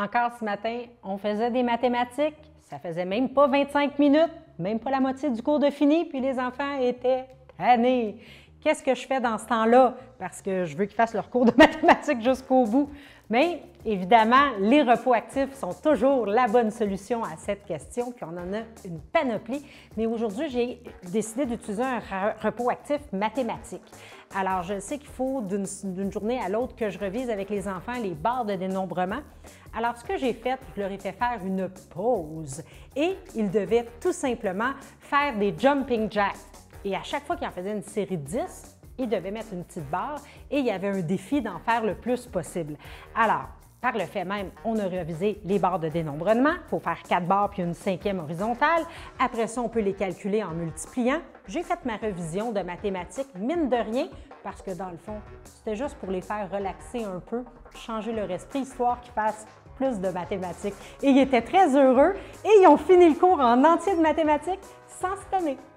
encore ce matin, on faisait des mathématiques. Ça faisait même pas 25 minutes, même pas la moitié du cours de fini, puis les enfants étaient tannés. Qu'est-ce que je fais dans ce temps-là? Parce que je veux qu'ils fassent leur cours de mathématiques jusqu'au bout. Mais évidemment, les repos actifs sont toujours la bonne solution à cette question, puis on en a une panoplie. Mais aujourd'hui, j'ai décidé d'utiliser un repos actif mathématique. Alors, je sais qu'il faut d'une journée à l'autre que je revise avec les enfants les barres de dénombrement. Alors, ce que j'ai fait, je leur ai fait faire une pause et ils devaient tout simplement faire des jumping jacks. Et à chaque fois qu'ils en faisaient une série de 10, ils devaient mettre une petite barre et il y avait un défi d'en faire le plus possible. Alors, par le fait même, on a révisé les barres de dénombrement. Il faut faire 4 barres puis une 5e horizontale. Après ça, on peut les calculer en multipliant. J'ai fait ma révision de mathématiques, mine de rien, parce que dans le fond, c'était juste pour les faire relaxer un peu, changer leur esprit, histoire qu'ils fassent plus de mathématiques. Et ils étaient très heureux et ils ont fini le cours en entier de mathématiques sans se tanner.